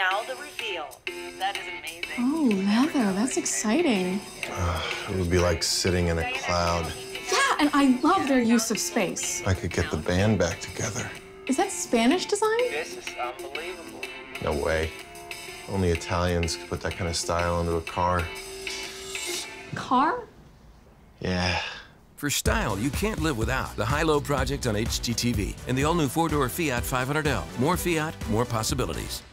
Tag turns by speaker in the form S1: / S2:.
S1: now the reveal. That is amazing.
S2: Oh, leather. That's exciting.
S3: It would be like sitting in a cloud.
S2: Yeah, and I love their use of space.
S3: I could get the band back together.
S2: Is that Spanish design?
S1: This is unbelievable.
S3: No way. Only Italians could put that kind of style into a car.
S2: Car?
S3: Yeah.
S4: For style you can't live without, the High-Low Project on HGTV and the all-new four-door Fiat 500L. More Fiat, more possibilities.